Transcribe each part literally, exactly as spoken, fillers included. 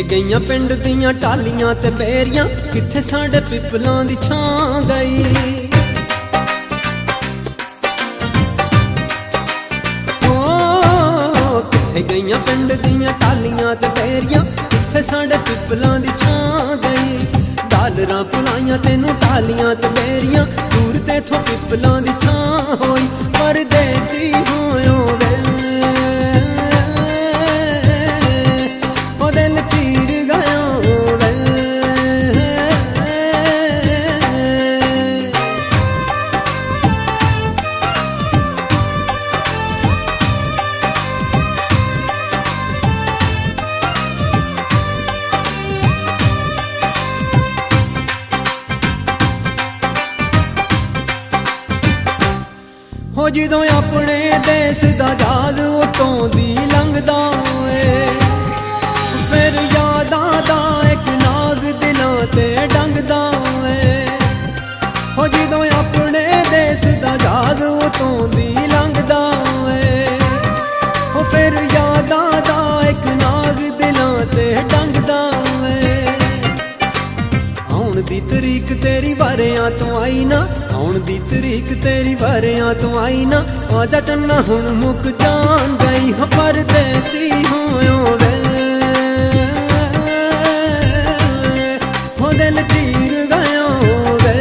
किथे गईयां पिंड दियां टालियां ते बेरियां, किथे साडे पिपलां दी छां गई। ओ किथे गईयां पिंड दियां टालियां ते बेरियां, किथे साडे पिपलां दी छां गई। डालरां पुलाइयां तेनू टालियां ते बेरियां, दूर तेथों पिपलां दी छां होई। परदेसी होयो वे ओ दिल चीर गयो वे। हो जदों अपने देश दा जहाज उतों दी लंघदा ए, फिर यादां दा एक नाग दिलां ते डंगदा ए। हो जदों अपने देश दा जहाज उतों दी लंघदा ए, हो फिर यादां दा एक नाग दिलां ते डंगदा ए। आउण दी तरीक तेरी वारियां तो आई ना, आउण दी तरीक तेरी वारियां तो आई ना, आजा चन्ना हुण मुक जान गई। हो परदेसी होयो वे हो दिल चीर गयो वे।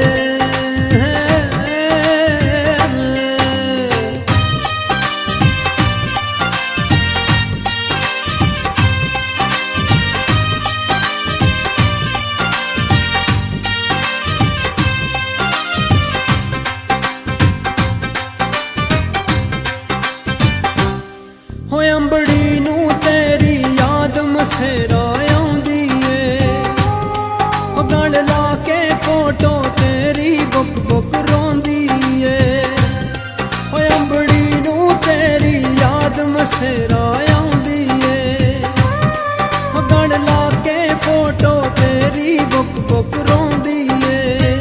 हो अंबड़ी नू तेरी याद मसेरा आउंदी ए, हो गल ला के फोटो तेरी बुक बुक रोंदी ए। हो अंबड़ी नू तेरी याद मसेरा आउंदी ए, हो गल ला के फोटो तेरी बुक बुक रोंदी ए।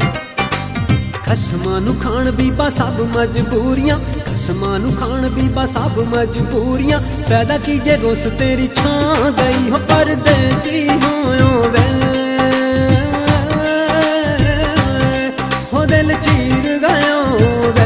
खसमां नू खाण बीबा सब मजबूरियां, खसमां नू खाण बीबा सब मजबूरियां, फायदा की जे रोस तेरी छां गई। हो परदेसी होयो वे हो दिल चीर गयो वे।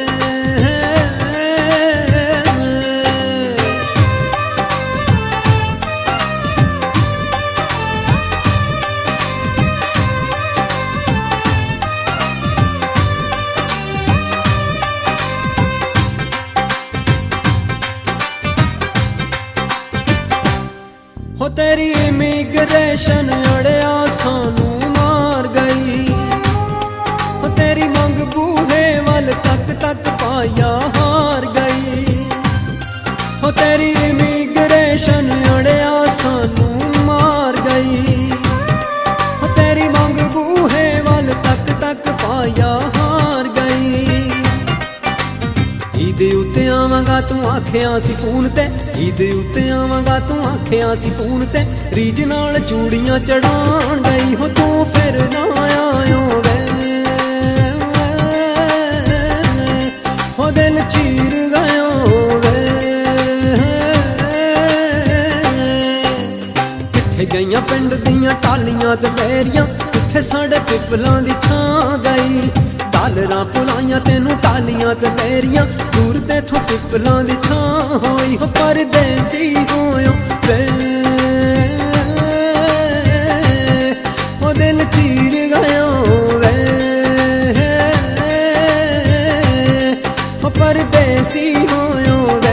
हो तेरी इमिग्रेशन अड़िया सानू मार गई, हो तेरी मंग बूहे वाल तक तक पाया हार गई। हो तेरी इमिग्रेशन अड़िया सानू मार गई, हो तेरी मंग बूहे वाल तक तक पाया हार गई। ईद उत्ते आवांगा तू आखिया सी फोन ते, ईद उत्ते आवांगा तू आखिया सी फोन ते, रीज नाल चूड़ियां चढ़ाण गई। हो तू फिर ना आयो वे हो दिल चीर गयो वे। किथे गईयां पिंड दियां टालियां ते बेरियां, किथे साडे पिपलां दी छां गई। डालरां पुलाइयां तेनू टालियां ते बेरियां, दूर तेथों पिपलां दी छां होई। हो परदेसी होयो वे हो दिल चीर गयो वे हो परदेसी होयो वे।